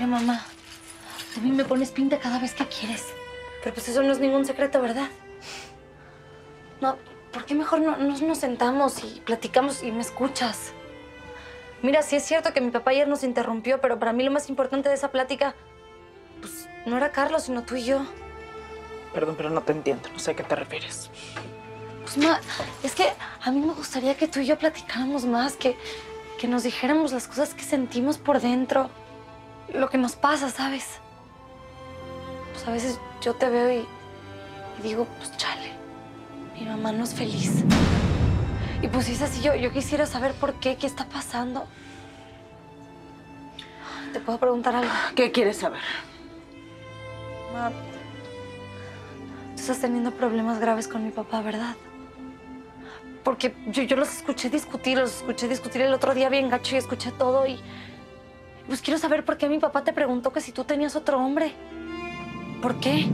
Mira, mamá, tú a mí me pones pinta cada vez que quieres. Pero pues eso no es ningún secreto, ¿verdad? No, ¿por qué mejor no nos sentamos y platicamos y me escuchas? Mira, sí es cierto que mi papá ayer nos interrumpió, pero para mí lo más importante de esa plática, pues, no era Carlos, sino tú y yo. Perdón, pero no te entiendo. No sé a qué te refieres. Pues, ma, es que a mí me gustaría que tú y yo platicáramos más, que nos dijéramos las cosas que sentimos por dentro, lo que nos pasa, ¿sabes? Pues a veces yo te veo y digo, pues chale, mi mamá no es feliz. Y pues si es así, yo quisiera saber por qué está pasando. ¿Te puedo preguntar algo? ¿Qué quieres saber? Ma, tú estás teniendo problemas graves con mi papá, ¿verdad? Porque yo los escuché discutir el otro día bien gacho y escuché todo y... Pues quiero saber por qué mi papá te preguntó que si tú tenías otro hombre. ¿Por qué?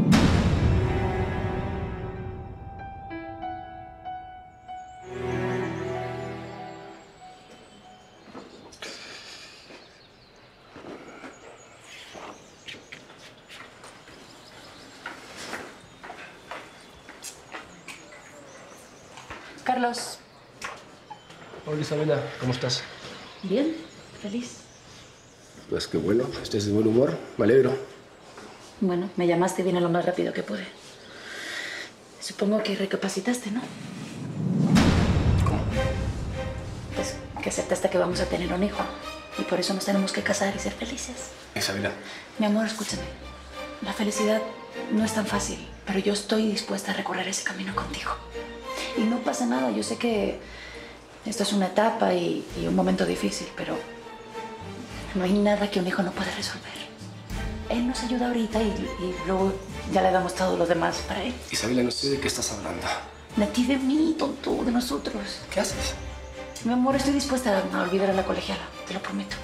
Carlos. Hola Isabela, ¿cómo estás? Bien, feliz. Pues qué bueno, estés de buen humor, me alegro. Bueno, me llamaste y vine lo más rápido que pude. Supongo que recapacitaste, ¿no? ¿Cómo? Pues que aceptaste que vamos a tener un hijo y por eso nos tenemos que casar y ser felices. Isabela. Mi amor, escúchame. La felicidad no es tan fácil, pero yo estoy dispuesta a recorrer ese camino contigo. Y no pasa nada, yo sé que esto es una etapa y un momento difícil, pero no hay nada que un hijo no pueda resolver. Él nos ayuda ahorita y luego ya le damos todo lo demás para él. Isabela, no sé de qué estás hablando. De ti, de mí, tonto, de nosotros. ¿Qué haces? Mi amor, estoy dispuesta a olvidar a la colegiala, te lo prometo.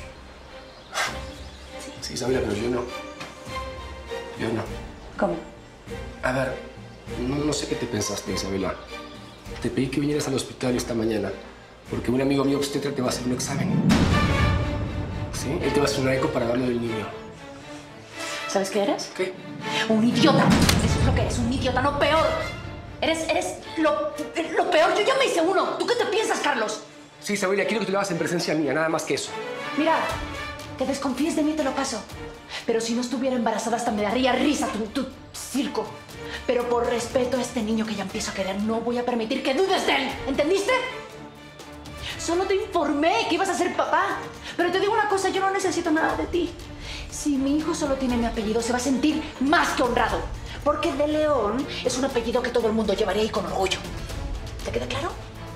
Sí, Isabela, pero yo no. Yo no. ¿Cómo? A ver, no sé qué te pensaste, Isabela. Te pedí que vinieras al hospital esta mañana porque un amigo mío obstetra te va a hacer un examen. ¿Sí? Él te va a hacer una eco para darlo del niño. ¿Sabes qué eres? ¿Qué? Un idiota. Eso es lo que eres, un idiota, no peor. Eres lo peor. Yo ya me hice uno. ¿Tú qué te piensas, Carlos? Sí, Isabela, quiero que te lo hagas en presencia mía, nada más que eso. Mira, que desconfíes de mí te lo paso. Pero si no estuviera embarazada hasta me daría risa tu circo. Pero por respeto a este niño que ya empiezo a querer, no voy a permitir que dudes de él. ¿Entendiste? Solo te informé que ibas a ser papá. Pero te digo una cosa, yo no necesito nada de ti. Si mi hijo solo tiene mi apellido, se va a sentir más que honrado. Porque de León es un apellido que todo el mundo llevaría ahí con orgullo. ¿Te queda claro?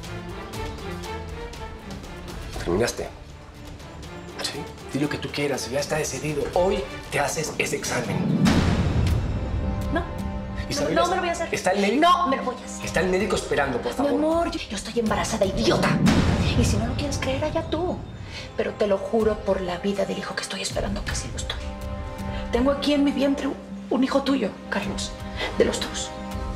¿Terminaste? Sí. Di lo que tú quieras, ya está decidido. Hoy te haces ese examen. No. Isabela, no me lo voy a hacer. ¿Está el médico? No me lo voy a hacer. Está el médico esperando, por favor. Mi amor, yo estoy embarazada, idiota. Y si no lo quieres creer, allá tú. Pero te lo juro por la vida del hijo que estoy esperando, que sí lo estoy. Tengo aquí en mi vientre un hijo tuyo, Carlos. De los dos.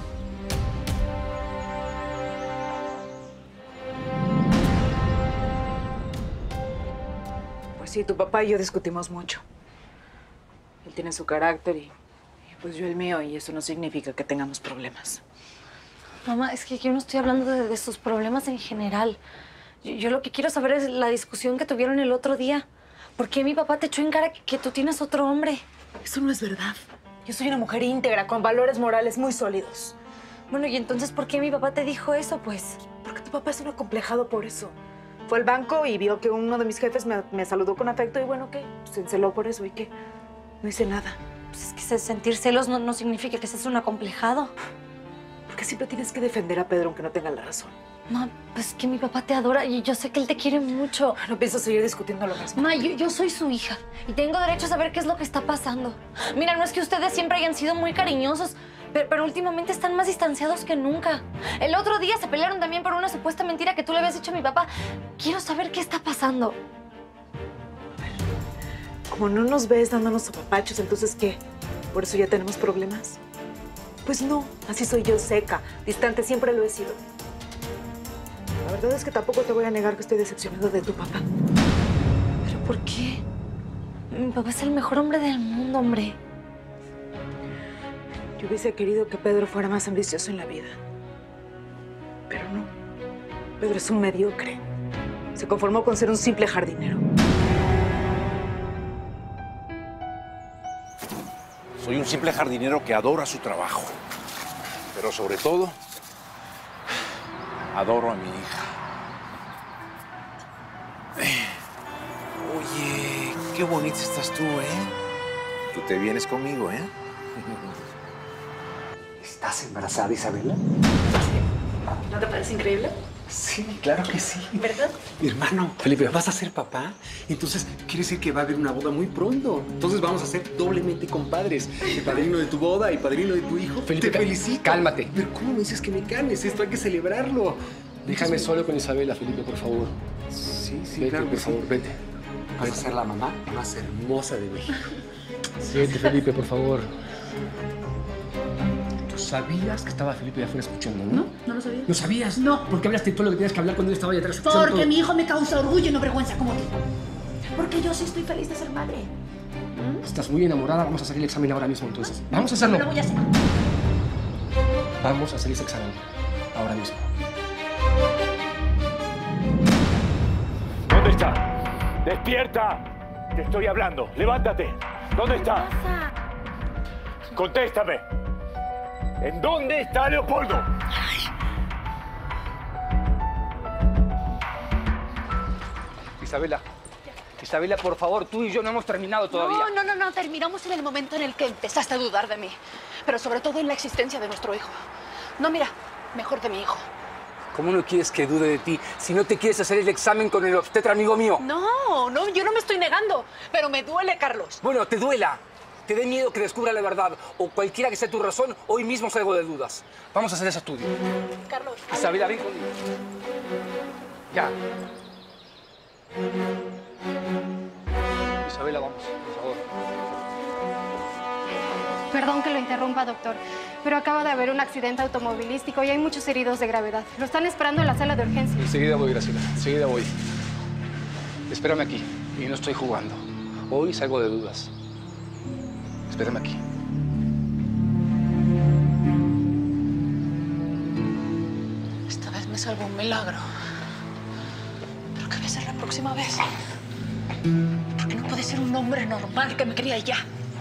Pues sí, tu papá y yo discutimos mucho. Él tiene su carácter y pues yo el mío, y eso no significa que tengamos problemas. Mamá, es que yo no estoy hablando de sus problemas en general. Yo lo que quiero saber es la discusión que tuvieron el otro día. ¿Por qué mi papá te echó en cara que tú tienes otro hombre? Eso no es verdad. Yo soy una mujer íntegra, con valores morales muy sólidos. Bueno, ¿y entonces por qué mi papá te dijo eso, pues? Porque tu papá es un acomplejado por eso. Fue al banco y vio que uno de mis jefes me saludó con afecto y bueno, ¿qué? Se enceló por eso y ¿qué? No hice nada. Pues es que sentir celos no significa que seas un acomplejado. Porque siempre tienes que defender a Pedro aunque no tenga la razón. Ma, pues que mi papá te adora y yo sé que él te quiere mucho. No pienso seguir discutiendo lo mismo. Ma, yo soy su hija y tengo derecho a saber qué es lo que está pasando. Mira, no es que ustedes siempre hayan sido muy cariñosos, pero últimamente están más distanciados que nunca. El otro día se pelearon también por una supuesta mentira que tú le habías dicho a mi papá. Quiero saber qué está pasando. Como no nos ves dándonos apapachos, ¿entonces qué? ¿Por eso ya tenemos problemas? Pues no, así soy yo, seca, distante, siempre lo he sido. La verdad es que tampoco te voy a negar que estoy decepcionada de tu papá. ¿Pero por qué? Mi papá es el mejor hombre del mundo, hombre. Yo hubiese querido que Pedro fuera más ambicioso en la vida. Pero no. Pedro es un mediocre. Se conformó con ser un simple jardinero. Soy un simple jardinero que adora su trabajo. Pero sobre todo, adoro a mi hija. Oye, qué bonita estás tú, ¿eh? Tú te vienes conmigo, ¿eh? ¿Estás embarazada, Isabela? ¿No te parece increíble? Sí, claro que sí. ¿Verdad? Mi hermano, Felipe, vas a ser papá. Entonces, quiere decir que va a haber una boda muy pronto. Entonces vamos a ser doblemente compadres. El padrino de tu boda y padrino de tu hijo. Felipe, te felicito. cálmate. Pero ¿cómo me dices que me calmes? Esto hay que celebrarlo. Déjame solo con Isabela, Felipe, por favor. Sí, sí, Vete, claro que por favor, sí. vete. Vas a ser la mamá más hermosa de México. Vete, Felipe, por favor. ¿Tú sabías que estaba Felipe allá afuera escuchando, no? No lo sabía. ¿No sabías? No. ¿Por qué hablaste todo lo que tenías que hablar cuando él estaba allá atrás escuchando Porque todo? mi hijo me causa orgullo y no vergüenza como tú. Porque yo sí estoy feliz de ser madre. Estás muy enamorada. Vamos a hacer el examen ahora mismo, entonces. Vamos a hacerlo. No lo voy a hacer. Vamos a hacer ese examen ahora mismo. ¿Dónde está? ¡Despierta! Te estoy hablando. ¡Levántate! ¿Dónde está? Contéstame. ¿En dónde está Leopoldo? Isabela, Isabela, por favor, tú y yo no hemos terminado todavía. No. Terminamos en el momento en el que empezaste a dudar de mí. Pero sobre todo en la existencia de nuestro hijo. No, mira, mejor de mi hijo. ¿Cómo no quieres que dude de ti si no te quieres hacer el examen con el obstetra amigo mío? No, yo no me estoy negando. Pero me duele, Carlos. Bueno, te duela. Te dé miedo que descubra la verdad. O cualquiera que sea tu razón, hoy mismo salgo de dudas. Vamos a hacer ese estudio. Carlos. Isabela, ven conmigo. Ya. Isabela, vamos, por favor. Perdón que lo interrumpa, doctor, pero acaba de haber un accidente automovilístico y hay muchos heridos de gravedad. Lo están esperando en la sala de urgencia. Enseguida voy, Graciela. Enseguida voy. Espérame aquí. Y no estoy jugando. Hoy salgo de dudas. Espérame aquí. Esta vez me salvo un milagro. ¿Pero qué va a ser la próxima vez? Porque no puede ser un hombre normal que me cría ya.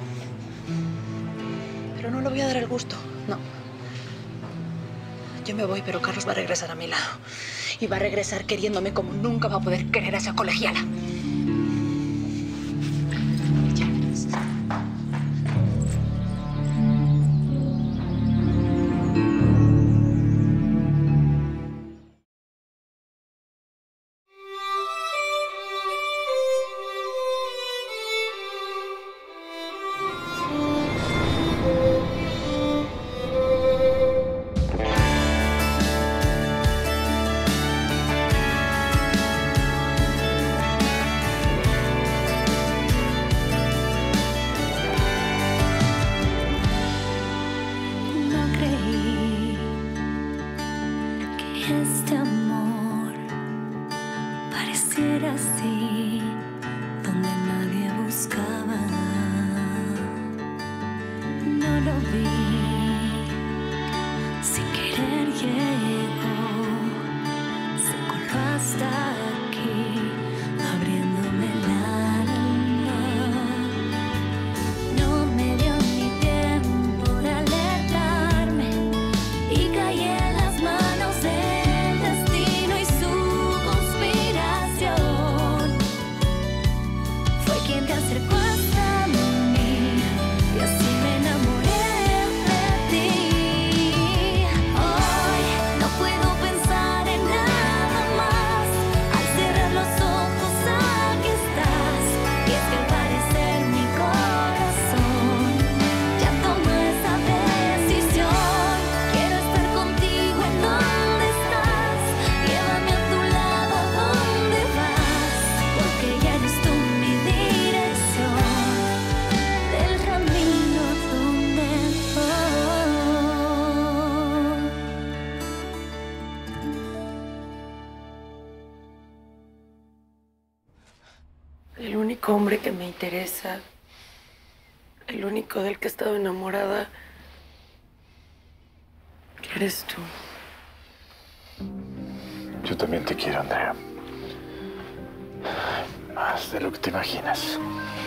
Pero no le voy a dar el gusto, no. Yo me voy, pero Carlos va a regresar a mi lado. Y va a regresar queriéndome como nunca va a poder querer a esa colegiala. Este amor pareciera así, donde nadie buscaba. No lo vi, sin querer llegó, se coló hasta aquí, abriéndome el alma. No me dio ni tiempo de alertarme y caí en las manos del destino y su conspiración. Fue quien te acercó hasta mí y así me enamoré de ti. Hoy no puedo pensar en nada más. Al cerrar los ojos aquí estás. Y es que al parecer mi corazón ya tomó esa decisión. Quiero estar contigo en donde estás. Llévame a tu lado donde vas, porque ya eres tú mi dirección. único hombre que me interesa, el único del que he estado enamorada, eres tú. Yo también te quiero, Andrea. Más de lo que te imaginas.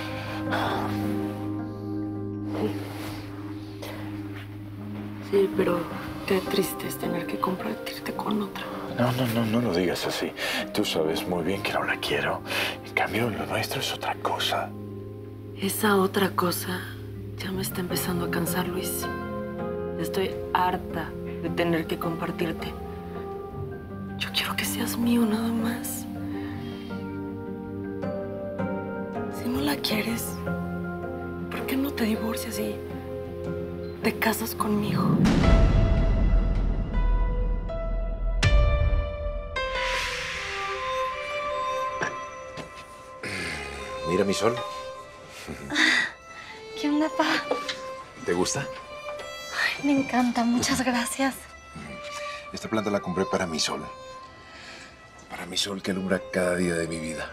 Sí, pero qué triste es tener que compartirte con otra. No lo digas así. Tú sabes muy bien que no la quiero. En cambio, lo nuestro es otra cosa. Esa otra cosa ya me está empezando a cansar, Luis. Estoy harta de tener que compartirte. Yo quiero que seas mío nada más. Si no la quieres, ¿por qué no te divorcias y te casas conmigo? Mira mi sol. ¿Qué onda, pa? ¿Te gusta? Ay, me encanta, muchas gracias. Esta planta la compré para mi sol. Para mi sol que alumbra cada día de mi vida.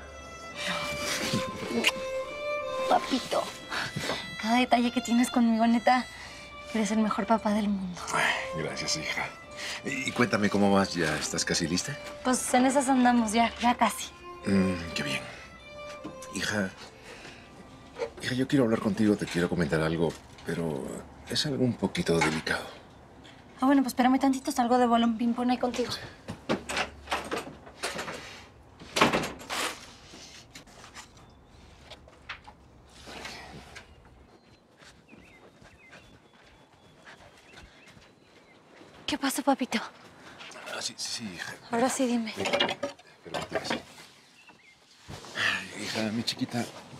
Papito, cada detalle que tienes conmigo, neta, eres el mejor papá del mundo. Ay, gracias, hija. Y cuéntame cómo vas. ¿Ya estás casi lista? Pues en esas andamos ya casi. Qué bien. Hija, yo quiero hablar contigo, te quiero comentar algo, pero es algo un poquito delicado. Ah, bueno, pues espérame tantito, salgo de balón ping-pong ahí contigo. Sí. ¿Qué pasó, papito? Ah, sí, hija. Ahora sí, dime. Permíteme. Hija, mi chiquita.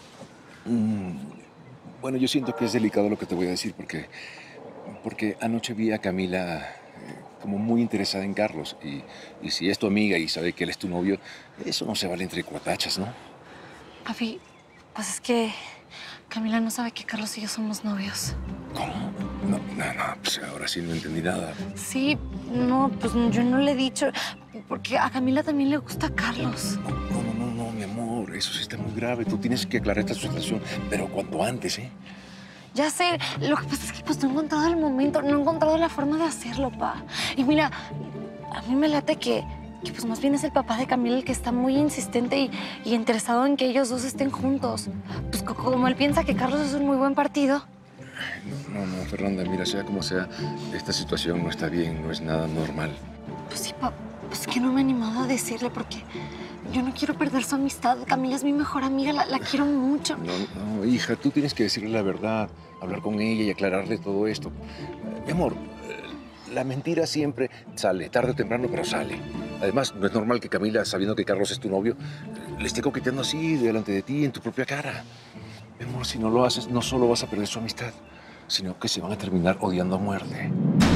Bueno, yo siento que es delicado lo que te voy a decir porque anoche vi a Camila como muy interesada en Carlos. Y si es tu amiga y sabe que él es tu novio, eso no se vale entre cuatachas, ¿no? Papi, pues es que Camila no sabe que Carlos y yo somos novios. ¿Cómo? No, pues ahora sí no entendí nada. Sí, no, pues yo no le he dicho, porque a Camila también le gusta Carlos. No, mi amor, eso sí está muy grave. Tú tienes que aclarar esta situación, pero cuanto antes, ¿eh? Ya sé, lo que pasa es que pues no he encontrado el momento, no he encontrado la forma de hacerlo, pa. Y mira, a mí me late que pues más bien es el papá de Camila el que está muy insistente y interesado en que ellos dos estén juntos. Pues como él piensa que Carlos es un muy buen partido. No, Fernanda, mira, sea como sea, esta situación no está bien, no es nada normal. Pues sí, pa, pues es que no me he animado a decirle porque yo no quiero perder su amistad. Camila es mi mejor amiga, la quiero mucho. No, hija, tú tienes que decirle la verdad, hablar con ella y aclararle todo esto. Mi amor, la mentira siempre sale, tarde o temprano, pero sale. Además, no es normal que Camila, sabiendo que Carlos es tu novio, le esté coqueteando así delante de ti, en tu propia cara. Mi amor, si no lo haces, no solo vas a perder su amistad, sino que se van a terminar odiando a muerte.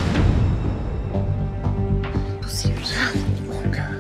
Imposible. Nunca.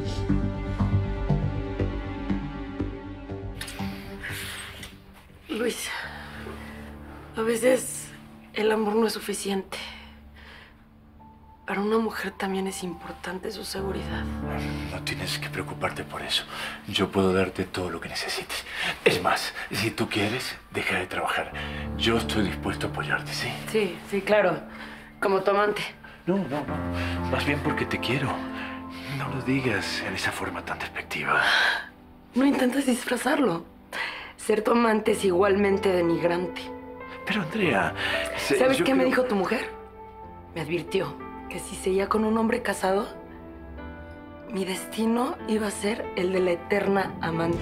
Luis, a veces el amor no es suficiente. Para una mujer también es importante su seguridad. No tienes que preocuparte por eso. Yo puedo darte todo lo que necesites. Es más, si tú quieres, deja de trabajar. Yo estoy dispuesto a apoyarte, ¿sí? Sí, claro. Como tu amante. No. Más bien porque te quiero. No lo digas en esa forma tan despectiva. No intentes disfrazarlo. Ser tu amante es igualmente denigrante. Pero, Andrea... ¿Sabes qué me dijo tu mujer? Me advirtió que si seguía con un hombre casado, mi destino iba a ser el de la eterna amante.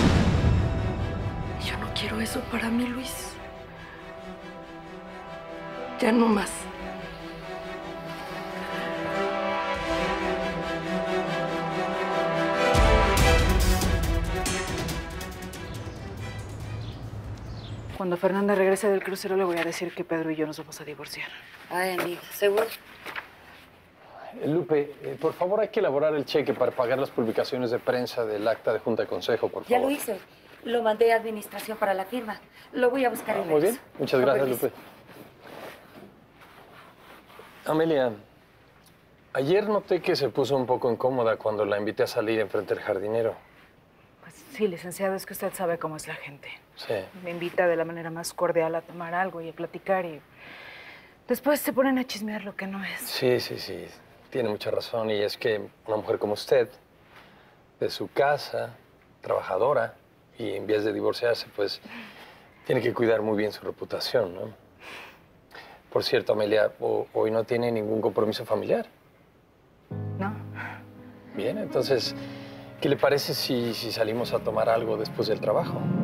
Y yo no quiero eso para mí, Luis. Ya no más. Cuando Fernanda regrese del crucero le voy a decir que Pedro y yo nos vamos a divorciar. Ay, amiga, ¿seguro? Lupe, por favor hay que elaborar el cheque para pagar las publicaciones de prensa del acta de Junta de Consejo, por favor. Ya lo hice. Lo mandé a administración para la firma. Lo voy a buscar en Muy bien. Muchas gracias, Lupe. Amelia, ayer noté que se puso un poco incómoda cuando la invité a salir enfrente del jardinero. Pues Sí, licenciado, es que usted sabe cómo es la gente. Sí. Me invita de la manera más cordial a tomar algo y a platicar y después se ponen a chismear lo que no es. Sí, sí, sí. Tiene mucha razón. Y es que una mujer como usted, de su casa, trabajadora, y en vías de divorciarse, pues tiene que cuidar muy bien su reputación, ¿no? Por cierto, Amelia, hoy no tiene ningún compromiso familiar. No. Bien, entonces, ¿qué le parece si salimos a tomar algo después del trabajo?